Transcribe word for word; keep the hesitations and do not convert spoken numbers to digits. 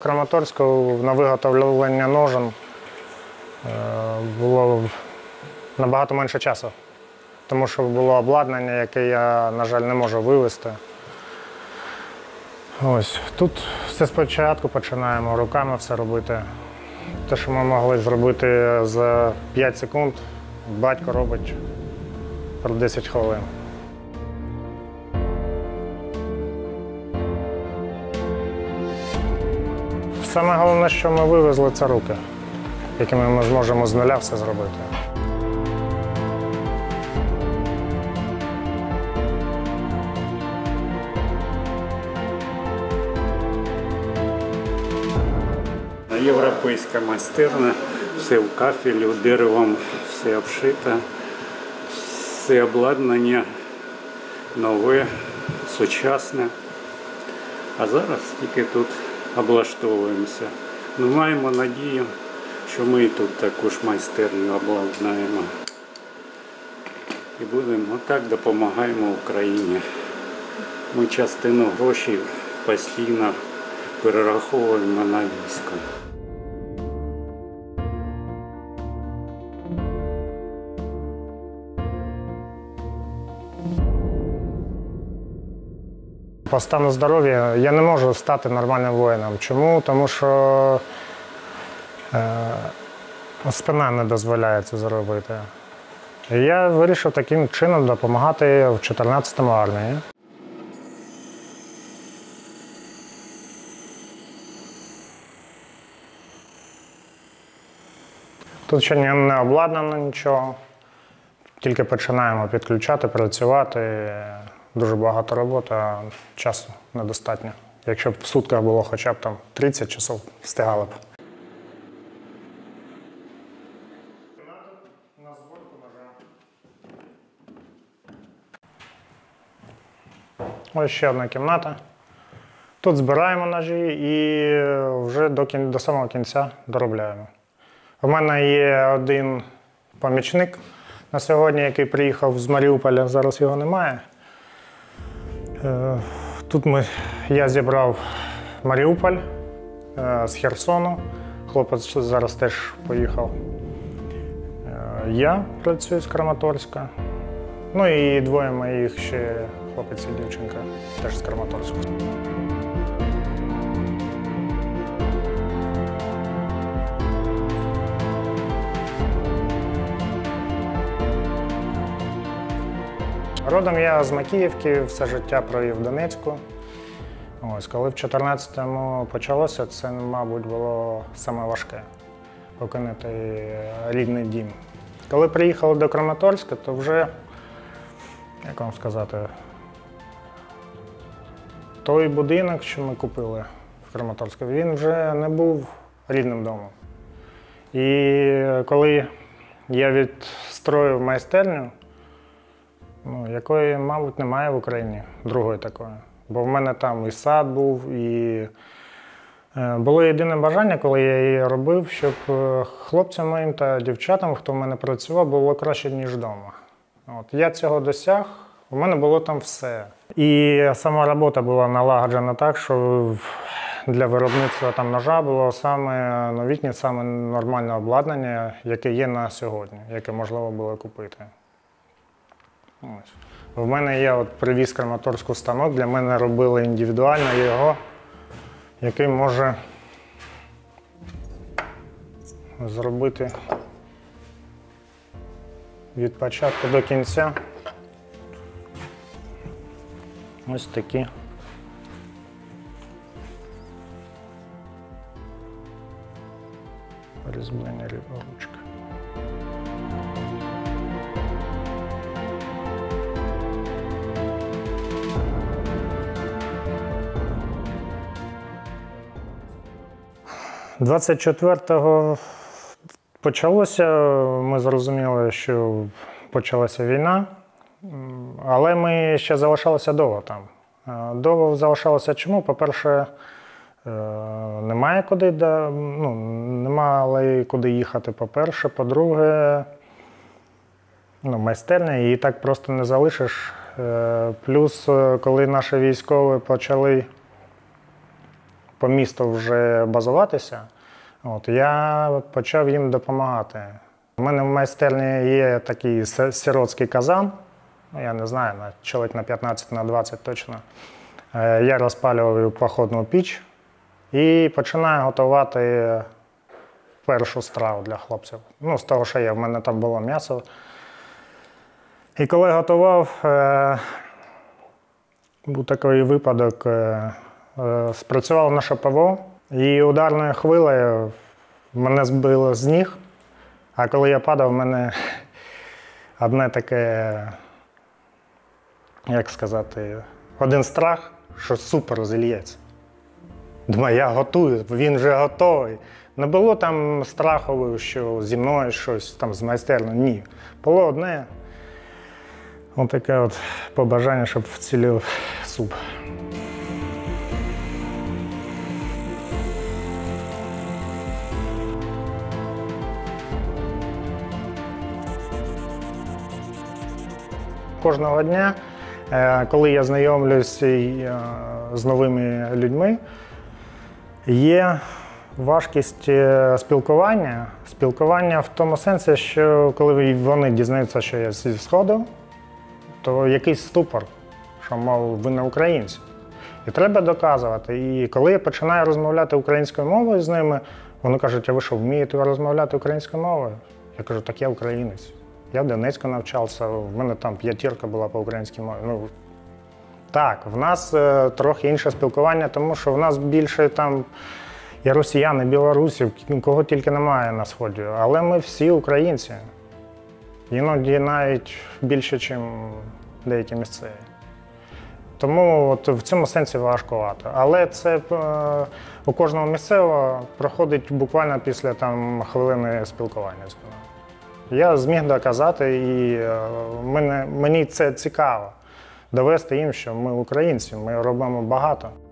В Краматорську на виготовлення ножен було набагато менше часу, тому що було обладнання, яке я, на жаль, не можу вивезти. Ось, тут все спочатку починаємо руками все робити. Те, що ми могли зробити за п'ять секунд, батько робить про десять хвилин. Саме головне, що ми вивезли, це руки, якими ми зможемо з нуля все зробити. Європейська майстерня, все в кафелі, деревом, все обшито, все обладнання нове, сучасне. А зараз тільки тут облаштовуємося. Ми маємо надію, що ми тут також майстерню обладнаємо. І будемо так допомагаємо Україні. Ми частину грошей постійно перераховуємо на військо. По стану здоров'я я не можу стати нормальним воїном. Чому? Тому що е, спина не дозволяє це зробити. І я вирішив таким чином допомагати в чотирнадцятому армії. Тут ще не обладнано нічого, тільки починаємо підключати, працювати. Дуже багато роботи, а часу недостатньо. Якщо б в сутках було хоча б там тридцять часов, встигали б. Ось ще одна кімната. Тут збираємо ножі і вже до, кін... до самого кінця доробляємо. У мене є один помічник на сьогодні, який приїхав з Маріуполя, зараз його немає. Тут ми, я зібрав Маріуполь з Херсону, хлопець зараз теж поїхав. Я працюю з Краматорська, ну і двоє моїх ще хлопець і дівчинка теж з Краматорська. Родом я з Макіївки, все життя провів в Донецьку. Ось, коли в чотирнадцятому почалося, це, мабуть, було саме важке – покинути рідний дім. Коли приїхали до Краматорська, то вже, як вам сказати, той будинок, що ми купили в Краматорську, він вже не був рідним домом. І коли я відстроїв майстерню, ну, якої, мабуть, немає в Україні, другої такої. Бо в мене там і сад був, і е, було єдине бажання, коли я її робив, щоб хлопцям моїм та дівчатам, хто в мене працював, було краще, ніж вдома. От, я цього досяг, у мене було там все. І сама робота була налагоджена так, що для виробництва там ножа було саме новітнє, саме нормальне обладнання, яке є на сьогодні, яке можливо було купити. Ось. В мене є от привіз Краматорську станок, для мене робили індивідуально його, який може зробити від початку до кінця ось такі різьблені ручки. двадцять четвертого почалося, ми зрозуміли, що почалася війна, але ми ще залишалися довго там. Довго залишалося чому? По-перше, немає куди, ну, немає куди їхати, по-перше. По-друге, ну, майстерня, її так просто не залишиш. Плюс, коли наші військові почали по місту вже базуватися, от, я почав їм допомагати. У мене в майстерні є такий сиротський казан, я не знаю, чоловік на п'ятнадцять на двадцять точно. Я розпалював походну піч і починаю готувати першу страву для хлопців. Ну, з того, що є, в мене там було м'ясо. І коли готував, е, був такий випадок, е, е, спрацював наше ПВО, і ударною хвилею мене збило з ніг, а коли я падав, в мене одне таке, як сказати, один страх, що супер зільється. Думаю, я готую, він вже готовий. Не було там страху, що зі мною щось там з майстерні, ні. Було одне, отаке от побажання, щоб вцілів суп. Кожного дня, коли я знайомлюся з новими людьми, є важкість спілкування. Спілкування в тому сенсі, що коли вони дізнаються, що я зі Сходу, то якийсь ступор, що, мов, ви не українці. І треба доказувати. І коли я починаю розмовляти українською мовою з ними, вони кажуть, а ви що, вмієте розмовляти українською мовою? Я кажу, так я українець. Я в Донецьку навчався, в мене там п'ятірка була по українській мові. Ну, так, в нас е, трохи інше спілкування, тому що в нас більше там і росіян, і білорусів, кого тільки немає на Сході. Але ми всі українці. Іноді навіть більше, ніж деякі місцеві. Тому от в цьому сенсі важкувато. Але це е, у кожного місцевого проходить буквально після там, хвилини спілкування з мною. Я зміг доказати, і е, мене, мені це цікаво. Довести їм, що ми українці, ми робимо багато.